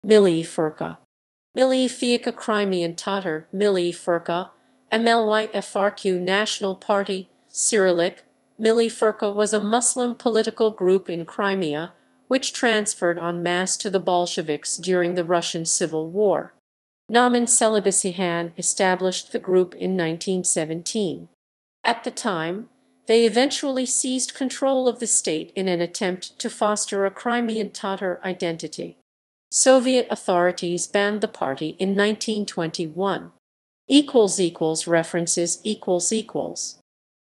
Milliy Firqa. Milliy Fyrqa Crimean Tatar, Milliy Firqa, Milliy Fyrqa National Party, Cyrillic. Milliy Fyrqa was a Muslim political group in Crimea, which transferred en masse to the Bolsheviks during the Russian Civil War. Noman Çelebicihan established the group in 1917. At the time, they eventually seized control of the state in an attempt to foster a Crimean Tatar identity. Soviet authorities banned the party in 1921. References